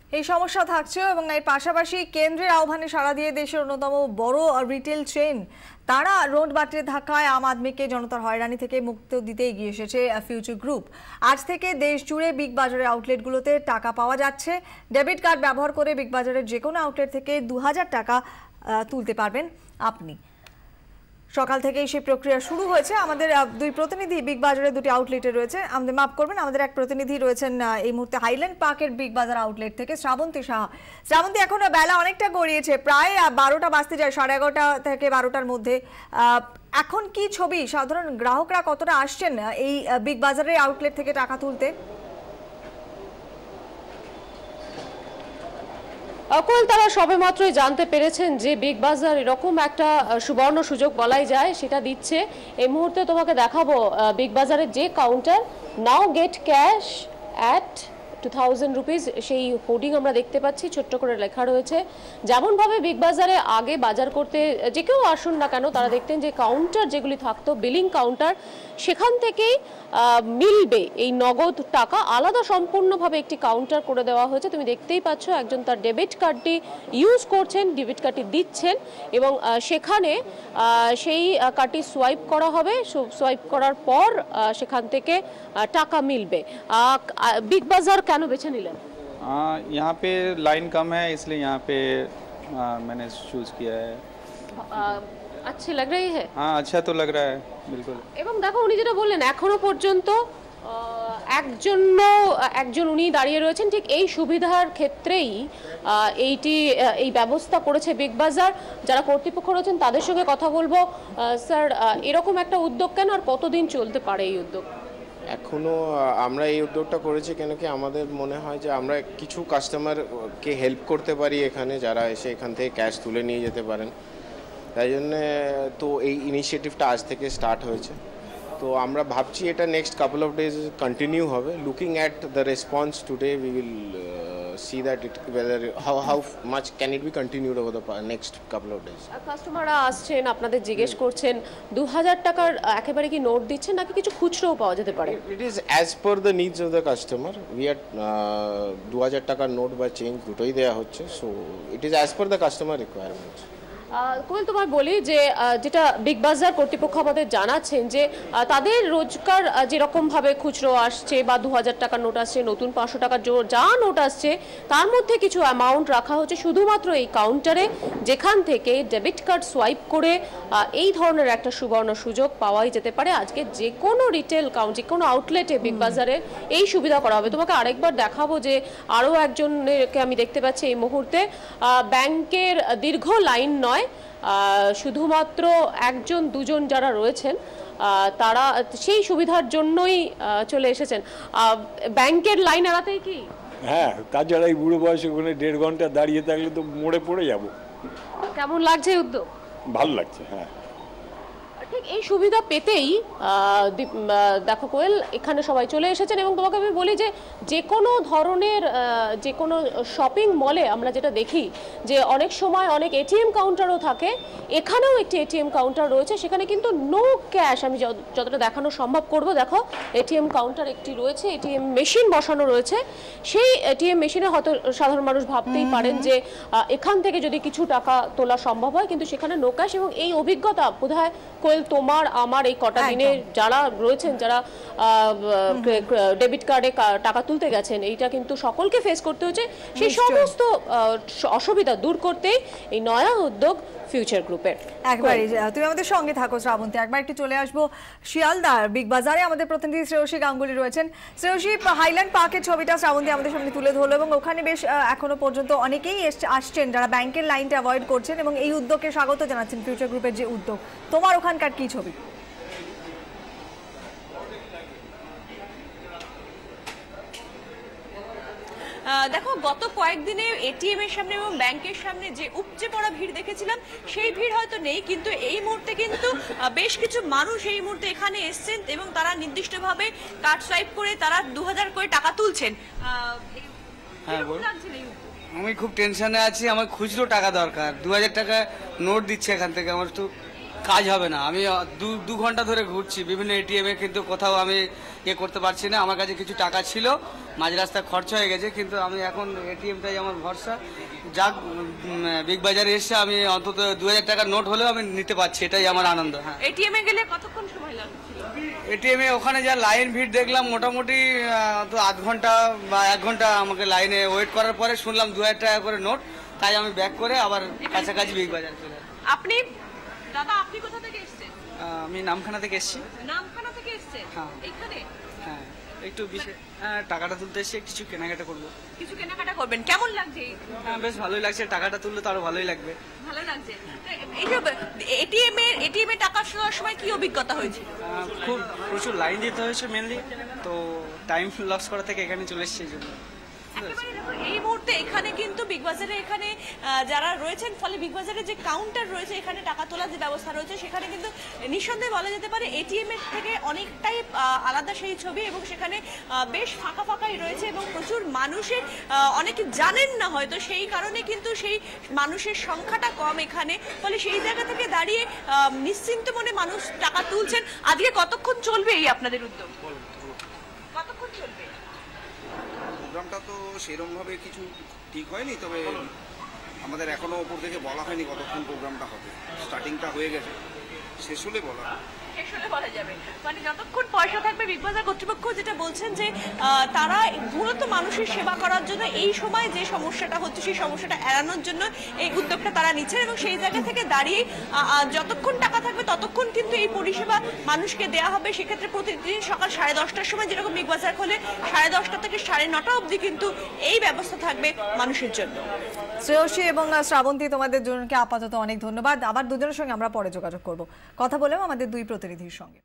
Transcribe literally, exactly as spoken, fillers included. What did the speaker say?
এই সমস্যা থাকছে এবং এর পাশাপাশি কেন্দ্রের আহ্বানে সাড়া দিয়ে দেশের অন্যতম বড় রিটেল চেইন তারা রোড বাটের ধাক্কায় আম আদমিকে জনতার হয়রানি থেকে মুক্তি দিতে এগিয়ে এসেছে ফিউচার গ্রুপ। আজ থেকে দেশ জুড়ে বিগ বাজারের আউটলেটগুলোতে টাকা পাওয়া যাচ্ছে। ডেবিট কার্ড ব্যবহার করে বিগ বাজারের যে কোনো আউটলেট থেকে দু হাজার টাকা তুলতে পারবেন আপনি। সকাল থেকেই সেই প্রক্রিয়া শুরু হয়েছে। আমাদের দুই প্রতিনিধি বিগ বাজারের দুটি আউটলেটে রয়েছে, আমাদের মাফ করবেন, আমাদের এক প্রতিনিধি রয়েছেন এই মুহূর্তে হাইল্যান্ড পার্কের বিগ বাজার আউটলেট থেকে, শ্রাবন্তী সাহা। শ্রাবন্তী, এখনো বেলা অনেকটা গড়িয়েছে, প্রায় বারোটা বাজতে যায়, সাড়ে এগারোটা থেকে বারোটার মধ্যে। এখন কি ছবি, সাধারণ গ্রাহকরা কতটা আসছেন এই বিগ বাজারের আউটলেট থেকে টাকা তুলতে? অকল তারা সবেমাত্রই জানতে পেরেছেন যে বিগ বাজার এরকম একটা সুবর্ণ সুযোগ বলাই যায় সেটা দিচ্ছে। এই মুহূর্তে তোমাকে দেখাবো বিগ বাজারের যে counter, now get cash at two thousand rupees, সেই হোর্ডিং আমরা দেখতে পাচ্ছি, ছোট্ট করে লেখা রয়েছে। যেমনভাবে বিগ বাজারে আগে বাজার করতে যে কেউ আসুন না কেন তারা দেখতেন যে কাউন্টার যেগুলি থাকতো, বিলিং কাউন্টার, সেখান থেকেই মিলবে এই নগদ টাকা, আলাদা সম্পূর্ণভাবে একটি কাউন্টার করে দেওয়া হয়েছে। তুমি দেখতেই পাচ্ছ একজন তার ডেবিট কার্ডটি ইউজ করছেন, ডেবিট কার্ডটি দিচ্ছেন এবং সেখানে সেই কার্ডটি সোয়াইপ করা হবে। সোয়াইপ করার পর সেখান থেকে টাকা মিলবে। বিগ বাজার কেন বেছে নিলেন? यहाँ पे लाइन कम है इसलिए यहाँ पे आ, मैंने चूज किया है। अच्छी लग रही है? हाँ, अच्छा तो लग रहा है बिल्कुल। এবং দেখো উনি যেটা বললেন, এখনো পর্যন্ত একজন একজন উনি দাঁড়িয়ে রয়েছেন ঠিক এই সুবিধার ক্ষেত্রেই এইটি এই ব্যবস্থা করেছে বিগ বাজার। যারা কর্তৃপক্ষ রয়েছেন তাদের সঙ্গে কথা বলবো। স্যার, এরকম একটা উদ্যোগ কেন আর কতদিন চলতে পারে এই উদ্যোগ? এখনও আমরা এই উদ্যোগটা করেছি কেন কি আমাদের মনে হয় যে আমরা কিছু কাস্টমারকে হেল্প করতে পারি এখানে, যারা এসে এখান থেকে ক্যাশ তুলে নিয়ে যেতে পারেন। তাই জন্যে তো এই ইনিশিয়েটিভটা আজ থেকে স্টার্ট হয়েছে। তো আমরা ভাবছি এটা next couple of days continue হবে। Looking at the response today we will see that it whether how how much can it be continued over the next couple of days. কাস্টমাররা আসছেন, আপনাদের জিজ্ঞেস করছেন দু হাজার টাকার একেবারে কি নোট দিচ্ছেন নাকি কিছু খুচরোও পাওয়া যেতে পারে? It is as per the needs of the customer. We are দু হাজার টাকার নোট বা চেঞ্জ দুটোই দেওয়া হচ্ছে, so it is as per the customer requirements. কোয়েল, তোমায় বলি যে যেটা বিগ বাজার কর্তৃপক্ষ আমাদের জানাচ্ছেন যে তাদের রোজগার যেরকমভাবে খুচরো আসছে বা দু হাজার টাকার নোট আসছে, নতুন পাঁচশো টাকার যা নোট আসছে তার মধ্যে কিছু অ্যামাউন্ট রাখা হচ্ছে শুধুমাত্র এই কাউন্টারে, যেখান থেকে ডেবিট কার্ড সোয়াইপ করে এই ধরনের একটা সুবর্ণ সুযোগ পাওয়াই যেতে পারে। আজকে যে কোনো রিটেল কাউন্ট, যে কোনো আউটলেটে বিগ বাজারে এই সুবিধা করা হবে। তোমাকে আরেকবার দেখাবো যে আরও একজনকে আমি দেখতে পাচ্ছি এই মুহূর্তে। ব্যাংকের দীর্ঘ লাইন নয়, শুধুমাত্র একজন দুজন যারা রয়েছেন তারা সেই সুবিধার জন্যই চলে এসেছেন। ব্যাংকের লাইন এড়াতেই কি? হ্যাঁ, তাছাড়া এই বুড়ো বয়সে ওখানে দেড় ঘন্টা দাঁড়িয়ে থাকলে তো মোড়ে পড়ে যাব। কেমন লাগছে উদ্যোগ? ভালো লাগছে। হ্যাঁ, ঠিক এই সুবিধা পেতেই দেখো কোয়েল, এখানে সবাই চলে এসেছেন। এবং তোমাকে আমি বলি যে যে কোনো ধরনের যে কোনো শপিং মলে আমরা যেটা দেখি যে অনেক সময় অনেক এটিএম কাউন্টারও থাকে, এখানেও একটি এটিএম কাউন্টার রয়েছে, সেখানে কিন্তু নো ক্যাশ। আমি যতটা দেখানো সম্ভব করব। দেখো, এটিএম কাউন্টার একটি রয়েছে, এটিএম মেশিন বসানো রয়েছে। সেই এটিএম মেশিনে হয়তো সাধারণ মানুষ ভাবতেই পারেন যে এখান থেকে যদি কিছু টাকা তোলা সম্ভব হয়, কিন্তু সেখানে নো ক্যাশ। এবং এই অভিজ্ঞতা বোধহয় কোয়েল তোমার আমার এই কটা দিনে যারা রয়েছেন, যারা ডেবিট কার্ডে টাকা তুলতে গেছেন, এইটা কিন্তু সকলকে ফেস করতে হচ্ছে। সেই সমস্ত অসুবিধা দূর করতে এই নয়া উদ্যোগ ফিউচার গ্রুপের। একবারই তুমি আমাদের সঙ্গে থাকো শ্রাবন্তী। একবার একটু চলে আসবো শিয়ালদার বিগ বাজারে, আমাদের প্রতিনিধি শ্রেয়সী গাঙ্গুলি রয়েছেন। শ্রেয়সী, হাইল্যান্ড পার্কের ছবিটা শ্রাবন্তী আমাদের সামনে তুলে ধরলো এবং ওখানে বেশ এখনো পর্যন্ত অনেকেই আসছেন যারা ব্যাংকের লাইনটা অ্যাভয়েড করছেন এবং এই উদ্যোগকে স্বাগত জানাচ্ছেন, ফিউচার গ্রুপের যে উদ্যোগ। তোমার ওখানকার কি ছবি? দেখো, গত কয়েকদিনে এটিএম এর সামনে এবং ব্যাংকের সামনে যে উপচে পড়া ভিড় দেখেছিলাম সেই ভিড় হয়তো নেই, কিন্তু এই মুহূর্তে কিন্তু বেশ কিছু মানুষ এই মুহূর্তে এখানে এসছেন এবং তারা নির্দিষ্টভাবে কার্ড সোয়াইপ করে তারা দু হাজার করে টাকা তুলছেন। আমি খুব টেনশনে আছি, আমার খুচরো টাকা দরকার। দু হাজার টাকা নোট দিচ্ছে এখান থেকে, আমার তো কাজ হবে না। আমি দু দু ঘন্টা ধরে ঘুরছি বিভিন্ন এটিএমে, কিন্তু কোথাও আমি ইয়ে করতে পারছি না। আমার কাছে কিছু টাকা ছিল, মাঝ রাস্তায় খরচা হয়ে গেছে, কিন্তু আমি এখন এটিএমটাই আমার ভরসা। যাক, বিগ বাজারে এসে আমি অন্তত দু হাজার টাকার নোট হলেও আমি নিতে পারছি, এটাই আমার আনন্দ। হ্যাঁ, এটিএমে গেলে কতক্ষণ সময় লাগছিল? এটিএমে ওখানে যা লাইন ভিড় দেখলাম, মোটামুটি তো আধ ঘন্টা বা এক ঘন্টা আমাকে লাইনে ওয়েট করার পরে শুনলাম দু হাজার টাকা করে নোট, তাই আমি ব্যাক করে আবার কাছাকাছি বিগ বাজার চলে আসলাম। আপনি দাদা, আপনি কোথা থেকে এসেছেন? আমি নামখানা থেকে এসেছি। নামখানা থেকে এসেছেন? হ্যাঁ। এখানে হ্যাঁ, একটু বিশেষ টাকাটা তুলতে এসেছি, কিছু কেনাকাটা করবো। কিছু কেনাকাটা করবেন? কেমন লাগছে? হ্যাঁ, বেশ ভালোই লাগছে। টাকাটা তুললে তো আরো ভালোই লাগবে। ভালো লাগছে। এই যে এটিএম এর এটিএম এ টাকা তোলার সময় কি অভিজ্ঞতা হয়েছিল? খুব প্রচুর লাইন দিতে হয়েছে মেনলি, তো টাইম লস করা থেকে এখানে চলে এসেছি এই জন্য। একেবারে দেখো, এই মুহূর্তে এখানে কিন্তু বিগ বাজারে এখানে আহ, যারা রয়েছেন, ফলে বিগ বাজারে যে কাউন্টার রয়েছে, এখানে টাকা তোলার যে ব্যবস্থা রয়েছে, সেখানে কিন্তু নিঃসন্দেহে বলা যেতে পারে এটিএম এর থেকে অনেকটাই আহ, আলাদা সেই ছবি, এবং সেখানে আহ, বেশ ফাঁকা ফাঁকাই রয়েছে এবং প্রচুর মানুষের আহ, অনেকে জানেন না হয়তো, সেই কারণে কিন্তু সেই মানুষের সংখ্যাটা কম এখানে। ফলে সেই জায়গা থেকে দাঁড়িয়ে আহ, নিশ্চিন্ত মনে মানুষ টাকা তুলছেন। আজকে কতক্ষণ চলবে এই আপনাদের উদ্যোগ? কতক্ষণ চলবে প্রোগ্রামটা? তো সেরকমভাবে কিছু ঠিক হয়নি, তবে আমাদের এখনো ওপর থেকে বলা হয়নি কতক্ষণ প্রোগ্রামটা হবে। স্টার্টিংটা হয়ে গেছে, শেষ হলে বলা শেষ হলে বলা যাবে। মানে যতক্ষণ পয়সা থাকবে, বিগ বাজার কর্তৃপক্ষ যেটা বলছেন যে আহ, তারা মূলত মানুষের সেবা করার জন্য এই সময় যে সমস্যাটা হচ্ছে সেই সমস্যাটা এড়ানোর জন্য এই উদ্যোগটা তারা নিচ্ছেন, এবং সেই জায়গা থেকে দাঁড়িয়ে যতক্ষণ টাকা থাকবে ততক্ষণ কিন্তু এই পরিষেবা মানুষকে দেওয়া হবে। সেক্ষেত্রে প্রতিদিন সকাল সাড়ে দশটার সময় যেরকম বিগ বাজার খোলে, সাড়ে দশটা থেকে সাড়ে নটা অবধি কিন্তু এই ব্যবস্থা থাকবে মানুষের জন্য। শ্রেয়সী এবং শ্রাবন্তী, তোমাদের দুজনকে আপাতত অনেক ধন্যবাদ। আবার দুজনের সঙ্গে আমরা পরে যোগাযোগ করব, কথা বলেও আমাদের দুই প্রতিনিধির সঙ্গে।